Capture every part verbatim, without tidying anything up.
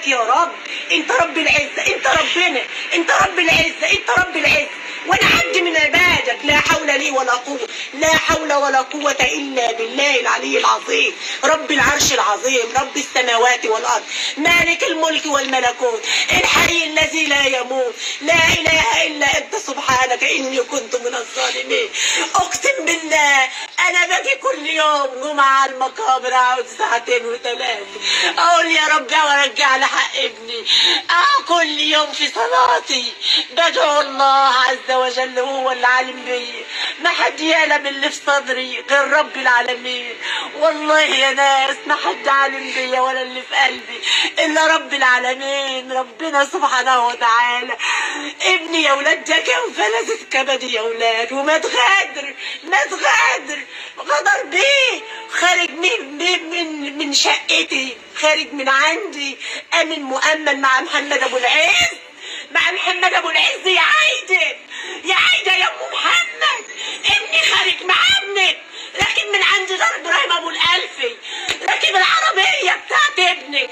يا رب. انت رب العزه، انت ربنا، انت رب العزه، انت رب العزه، وانا عبد من عبادك. لا حول لي ولا قوه، لا حول ولا قوه الا بالله العلي العظيم، رب العرش العظيم، رب السماوات والارض، مالك الملك والملكوت، الحي الذي لا يموت، لا اله الا انت سبحانك اني كنت من الظالمين. اقسم بالله انا باجي كل يوم جمعه على المقابر، اقعد ساعتين وثلاثه اقول يا رب ورجع لي حق ابني. اه كل يوم في صلاتي بدعو الله عز وجل، هو اللي عالم بيا، ما حد يعلم اللي في صدري غير رب العالمين. والله يا ناس ما حد عالم بيا ولا اللي في قلبي الا رب العالمين، ربنا سبحانه وتعالى. ابني يا ولاد ده كان فلذة كبدي يا ولاد، ومات غادر، مات غادر، غدر بيه، خارج من من من شقتي، خارج من عندي، امن مؤمن مع محمد ابو العز، مع محمد ابو العز. يا عايده يا عايده يا ام محمد، ابني خارج مع ابنك، راكب من عند دار ابراهيم ابو الالفي، راكب العربيه بتاعت ابنك،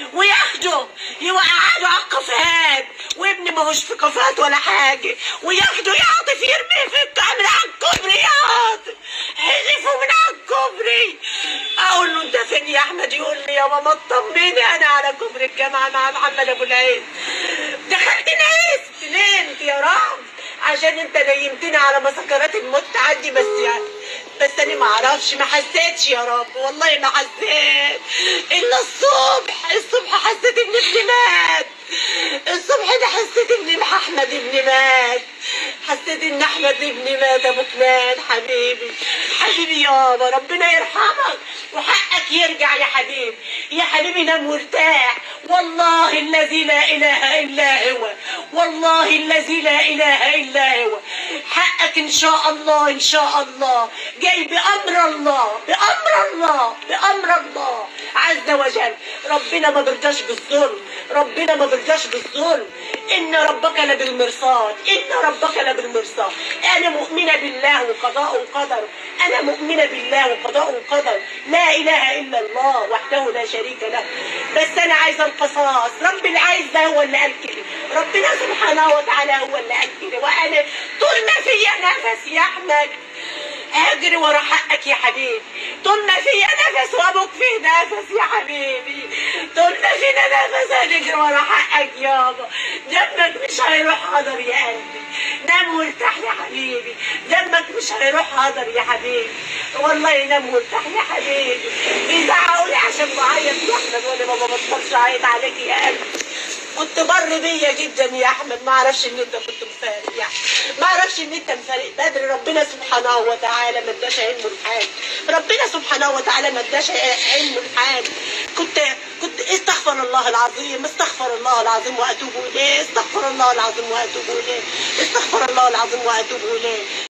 وياخده يوقعوا على الكافيهات، وابني ماهوش في كافيهات ولا حاجه، وياخده يعطف يرميه في الكعب من على الكوبري، يعطف حذفه من على الكوبري. اقول له انت فين يا احمد؟ يقول لي يا ماما اطمني انا على كوبري الجامعه مع محمد ابو العز. دخلت ناس نمت يا رب عشان انت نيمتني على مسكرات الموت تعدي، بس يعني بس انا ما اعرفش، ما حسيتش يا رب، والله ما حسيت الا الصبح. الصبح حسيت ان ابني مات، الصبح ده حسيت ان احمد ابني مات، حسيت ان احمد ابني مات. ابو كنان حبيبي، حبيبي يابا، ربنا يرحمك وحقك يرجع يا حبيبي، يا حبيبي نام وارتاح. والله الذي لا اله الا هو، والله الذي لا اله الا هو، حقك ان شاء الله، ان شاء الله جاي بامر الله، بامر الله، بامر الله عز وجل. ربنا ما بيرضاش بالظلم، ربنا ما بيرضاش بالظلم. ان ربك لبالمرصاد، ان ربك لبالمرصاد. انا مؤمنه بالله وقضاء وقدر، انا مؤمنه بالله وقضاء وقدر، لا اله الا الله وحده لا شريك له. بس انا عايزه القصاص، رب العزه هو اللي قال كده، ربنا سبحانه وتعالى هو اللي قال كده. وانا طول ما فيا نفس يا احمد هجري ورا حقك يا حبيبي، طول ما فيا نفس وابوك فيه نفس يا حبيبي، طول ما فينا نفس هنجري ورا حقك يابا. دمك مش هيروح هدر يا قلبي، نام وارتاح يا حبيبي، دمك مش هيروح هدر يا حبيبي، والله نام وارتاح يا حبيبي. بيزعقوا لي عشان بعيط يا احمد، وانا ما ببطلش اعيط عليك يا قلبي. كنت بر بيا جدا يا احمد، ما اعرفش ان انت كنت مفارق يعني، ما اعرفش ان انت مفارق بدري. ربنا سبحانه وتعالى ما اداش علمه لحاجه، ربنا سبحانه وتعالى ما اداش علمه لحاجه. كنت كنت استغفر الله العظيم، استغفر الله العظيم واتوب اليه، استغفر الله العظيم واتوب اليه، استغفر الله العظيم واتوب اليه.